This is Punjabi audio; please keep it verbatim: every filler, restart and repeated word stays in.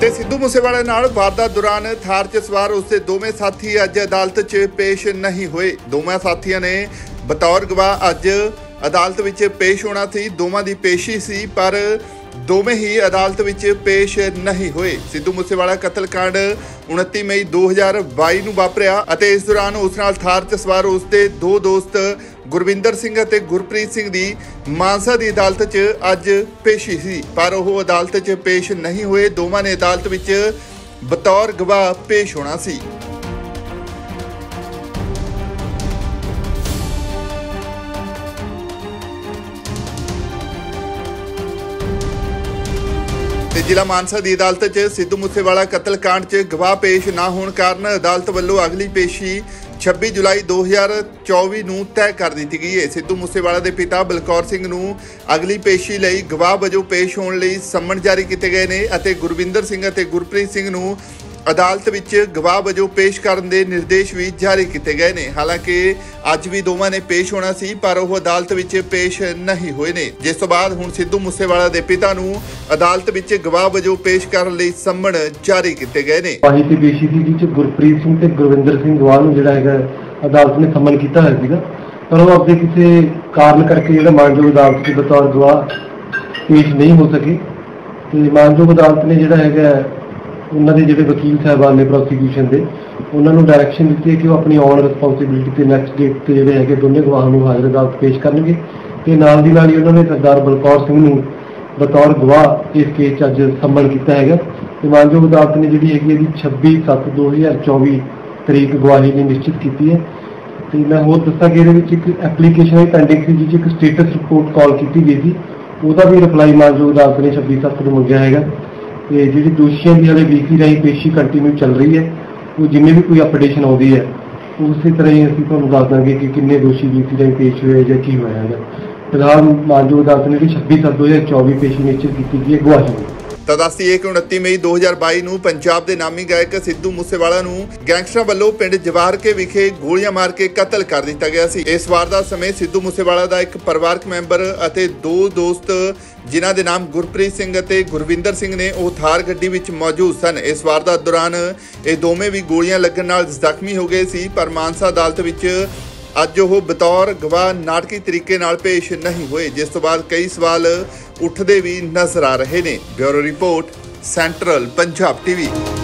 ਤੇ ਸਿੱਧੂ ਮੂਸੇਵਾਲੇ ਨਾਲ ਵਾਰਦਾਤ ਦੌਰਾਨ ਥਾਰ 'ਚ ਸਵਾਰ ਉਸਦੇ ਦੋਵੇਂ ਸਾਥੀ ਅੱਜ ਅਦਾਲਤ 'ਚ ਪੇਸ਼ ਨਹੀਂ ਹੋਏ। ਦੋਵਾਂ ਸਾਥੀਆਂ ਨੇ ਬਤੌਰ ਗਵਾਹ ਅੱਜ ਅਦਾਲਤ ਵਿੱਚ ਪੇਸ਼ ਹੋਣਾ ਸੀ। ਦੋਵਾਂ ਦੀ ਪੇਸ਼ੀ ਸੀ ਪਰ ਦੋਵੇਂ ਹੀ ਅਦਾਲਤ ਵਿੱਚ ਪੇਸ਼ ਨਹੀਂ ਹੋਏ। ਸਿੱਧੂ ਮੂਸੇਵਾਲਾ ਕਤਲकांड उनतीस मई दो हज़ार बाई ਨੂੰ ਵਾਪਰਿਆ ਅਤੇ ਇਸ ਦੌਰਾਨ ਉਸ ਨਾਲ ਥਾਰ 'ਚ ਸਵਾਰ ਉਸਦੇ ਦੋ ਦੋਸਤ ਗੁਰਵਿੰਦਰ ਸਿੰਘ ਅਤੇ ਗੁਰਪ੍ਰੀਤ ਸਿੰਘ ਦੀ ਮਾਨਸਾ ਦੀ ਅਦਾਲਤ 'ਚ ਅੱਜ ਪੇਸ਼ੀ ਸੀ ਪਰ ਉਹ ਅਦਾਲਤ 'ਚ ਪੇਸ਼ ਨਹੀਂ ਹੋਏ। ਦੋਵਾਂ ਨੇ ਅਦਾਲਤ ਵਿੱਚ ਬਤੌਰ ਗਵਾਹ ਪੇਸ਼ ਹੋਣਾ ਸੀ। ਤੇ ਜ਼ਿਲ੍ਹਾ ਮਾਨਸਾ ਦੀ ਅਦਾਲਤ 'ਚ ਸਿੱਧੂ ਮੂਸੇਵਾਲਾ ਕਤਲकांड 'ਚ ਗਵਾਹ ਪੇਸ਼ ਨਾ ਹੋਣ ਕਾਰਨ ਅਦਾਲਤ ਵੱਲੋਂ ਅਗਲੀ ਪੇਸ਼ੀ छब्बी जुलाई दो हज़ार चौबीस ਨੂੰ ਤੈਅ ਕਰ ਦਿੱਤੀ ਗਈ ਹੈ। ਸਿੱਧੂ ਮੂਸੇਵਾਲਾ ਦੇ ਪਿਤਾ ਬਲਕੌਰ ਸਿੰਘ ਨੂੰ ਅਗਲੀ ਪੇਸ਼ੀ ਲਈ ਗਵਾਹ ਵਜੋਂ ਪੇਸ਼ ਹੋਣ ਲਈ ਸੰਮਨ ਜਾਰੀ ਕੀਤੇ ਗਏ ਨੇ ਅਤੇ ਗੁਰਵਿੰਦਰ ਸਿੰਘ ਅਤੇ ਗੁਰਪ੍ਰੀਤ ਸਿੰਘ ਨੂੰ ਅਦਾਲਤ ਵਿੱਚ ਗਵਾਹ ਵਜੋਂ ਪੇਸ਼ ਕਰਨ ਦੇ ਨਿਰਦੇਸ਼ ਵੀ ਜਾਰੀ ਕੀਤੇ ਗਏ ਨੇ। ਹਾਲਾਂਕਿ ਅੱਜ ਵੀ ਦੋਵਾਂ ਨੇ ਪੇਸ਼ ਹੋਣਾ ਸੀ ਪਰ ਉਹ ਅਦਾਲਤ ਵਿੱਚ ਪੇਸ਼ ਨਹੀਂ ਹੋਏ ਨੇ, ਜਿਸ ਤੋਂ ਬਾਅਦ ਹੁਣ ਸਿੱਧੂ ਮੂਸੇਵਾਲਾ ਦੇ ਪਿਤਾ ਨੂੰ ਅਦਾਲਤ ਵਿੱਚ ਗਵਾਹ ਵਜੋਂ ਪੇਸ਼ ਕਰਨ ਲਈ ਸੰਮਨ ਜਾਰੀ ਕੀਤੇ ਗਏ ਨੇ। ਪਾਹੀ ਤੇ ਪੇਸ਼ੀ ਸੀ ਜਿਸ ਗੁਰਪ੍ਰੀਤ ਸਿੰਘ ਤੇ ਗੁਰਵਿੰਦਰ ਸਿੰਘ ਗਵਾਹ ਨੂੰ ਜਿਹੜਾ ਹੈਗਾ ਅਦਾਲਤ ਨੇ ਸੰਮਨ ਕੀਤਾ ਹੋਇਆ ਸੀਗਾ ਪਰ ਉਹ ਆਪਣੇ ਕਿਸੇ ਕਾਰਨ ਕਰਕੇ ਜਿਹੜਾ ਮਾਨਯੋਗ ਅਦਾਲਤ ਦੇ ਬਤੌਰ ਗਵਾਹ ਪੇਸ਼ ਨਹੀਂ ਹੋ ਸਕੇ ਤੇ ਮਾਨਯੋਗ ਅਦਾਲਤ ਨੇ ਜਿਹੜਾ ਹੈਗਾ ਉਹਨਾਂ ਦੇ ਜਿਹੜੇ ਵਕੀਲ ਸਾਹਿਬਾਨ ਨੇ ਪ੍ਰੋਸੀਕਿਊਸ਼ਨ ਦੇ ਉਹਨਾਂ ਨੂੰ ਡਾਇਰੈਕਸ਼ਨ ਦਿੱਤੀ ਹੈ ਕਿ ਉਹ ਆਪਣੀ ਔਨ ਰਿਸਪੌਂਸਿਬਿਲਿਟੀ ਤੇ ਨੈਕਸਟ ਡੇਟ ਤੇ ਜਿਹੜੇ ਹੈਗੇ ਦੋਨੇ ਗਵਾਹਾਂ ਨੂੰ ਹਾਜ਼ਰ ਅਦਾਲਤ ਪੇਸ਼ ਕਰਨਗੇ ਤੇ ਨਾਲ ਦੀ ਨਾਲ ਹੀ ਉਹਨਾਂ ਨੇ ਸਰਦਾਰ ਬਲਕੌਰ ਸਿੰਘ ਨੂੰ ਬਤੌਰ ਗਵਾਹ ਇਸ ਕੇਸ 'ਚ ਅੱਜ ਸੰਮਨ ਕੀਤਾ ਹੈਗਾ ਤੇ ਮਾਨਯੋਗ ਅਦਾਲਤ ਨੇ ਜਿਹੜੀ ਹੈਗੀ ਇਹਦੀ ਛੱਬੀ ਸੱਤ ਦੋ ਹਜ਼ਾਰ ਚੌਵੀ ਤਰੀਕ ਗਵਾਹੀ ਲਈ ਨਿਸ਼ਚਿਤ ਕੀਤੀ ਹੈ। ਤੇ ਮੈਂ ਹੋਰ ਦੱਸਾਂ ਕਿ ਇਹਦੇ ਵਿੱਚ ਇੱਕ ਐਪਲੀਕੇਸ਼ਨ ਹੈ ਪੈਂਡਿੰਗ ਸੀ ਜਿਸ 'ਚ ਇੱਕ ਸਟੇਟਸ ਰਿਪੋਰਟ ਕਾਲ ਕੀਤੀ ਗਈ ਸੀ, ਉਹਦਾ ਵੀ ਰਿਪਲਾਈ ਮਾਨਯੋਗ ਅਦਾਲਤ ਨੇ ਛੱਬੀ ਸੱਤ ਨੂੰ ਮੰਗਿਆ ਹੈਗਾ ਤੇ ਜਿਹੜੀ ਦੋਸ਼ੀਆਂ ਦੀ ਹਾਲੇ ਵੀਸੀ ਰਾਹੀਂ ਪੇਸ਼ੀ ਕੰਟੀਨਿਊ ਚੱਲ ਰਹੀ ਹੈ ਉਹ ਜਿੰਨੇ ਵੀ ਕੋਈ ਅਪਡੇਸ਼ਨ ਆਉਂਦੀ ਹੈ ਉਸੇ ਤਰ੍ਹਾਂ ਹੀ ਅਸੀਂ ਤੁਹਾਨੂੰ ਦੱਸ ਦਾਂਗੇ ਕਿ ਕਿੰਨੇ ਦੋਸ਼ੀ ਵੀਸੀ ਰਾਹੀਂ ਪੇਸ਼ ਹੋਏ ਜਾਂ ਕੀ ਹੋਇਆ ਹੈਗਾ। ਫਿਲਹਾਲ ਮਾਨਯੋਗ ਅਦਾਲਤ ਨੇ ਛੱਬੀ ਸੱਤ ਦੋ ਹਜ਼ਾਰ ਚੌਵੀ ਪੇਸ਼ੀ ਨਿਸ਼ਚਿਤ ਕੀਤੀ ਗਈ ਹੈ ਗਵਾਹੀ ਨੂੰ। ਤਾਂ ਦੱਸਦੀਏ ਕਿ ਉਨੱਤੀ ਮਈ ਦੋ ਹਜ਼ਾਰ ਬਾਈ ਨੂੰ ਪੰਜਾਬ ਦੇ ਨਾਮੀ ਗਾਇਕ ਸਿੱਧੂ ਮੂਸੇਵਾਲਾ ਨੂੰ ਗੈਂਗਸਟਰਾਂ ਵੱਲੋਂ ਪਿੰਡ ਜਵਾਹਰਕੇ ਵਿਖੇ ਗੋਲੀਆਂ ਮਾਰ ਕੇ ਕਤਲ ਕਰ ਦਿੱਤਾ ਗਿਆ ਸੀ। ਇਸ ਵਾਰਦਾਤ ਸਮੇਂ ਸਿੱਧੂ ਮੂਸੇਵਾਲਾ ਦਾ ਇੱਕ ਪਰਿਵਾਰਕ ਮੈਂਬਰ ਅਤੇ ਦੋ ਦੋਸਤ ਜਿਨ੍ਹਾਂ ਦੇ ਨਾਮ ਗੁਰਪ੍ਰੀਤ ਸਿੰਘ ਅਤੇ ਗੁਰਵਿੰਦਰ ਸਿੰਘ ਨੇ ਉਹ ਥਾਰ ਗੱਡੀ ਵਿੱਚ ਮੌਜੂਦ ਸਨ। ਇਸ ਵਾਰਦਾਤ ਦੌਰਾਨ ਇਹ ਦੋਵੇਂ ਵੀ ਗੋਲੀਆਂ ਲੱਗਣ ਨਾਲ ਜ਼ਖਮੀ ਹੋ ਗਏ ਸੀ ਪਰ ਮਾਨਸਾ ਅਦਾਲਤ ਵਿੱਚ ਅੱਜ ਉਹ ਬਤੌਰ ਗਵਾਹ ਨਾਟਕੀ ਤਰੀਕੇ ਨਾਲ ਪੇਸ਼ ਨਹੀਂ ਹੋਏ, ਜਿਸ ਤੋਂ ਬਾਅਦ ਕਈ ਸਵਾਲ ਉੱਠਦੇ ਵੀ ਨਜ਼ਰ ਆ ਰਹੇ ਨੇ। Bureau report, central Punjab TV.